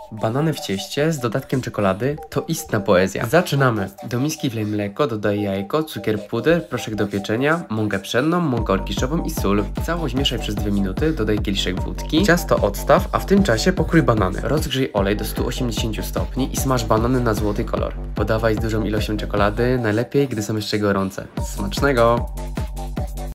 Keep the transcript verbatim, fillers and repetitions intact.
Banany w cieście z dodatkiem czekolady to istna poezja. Zaczynamy! Do miski wlej mleko, dodaj jajko, cukier, puder, proszek do pieczenia, mąkę pszenną, mąkę orkiszową i sól. Całość mieszaj przez dwie minuty, dodaj kieliszek wódki. Ciasto odstaw, a w tym czasie pokrój banany. Rozgrzej olej do stu osiemdziesięciu stopni i smaż banany na złoty kolor. Podawaj z dużą ilością czekolady, najlepiej gdy są jeszcze gorące. Smacznego!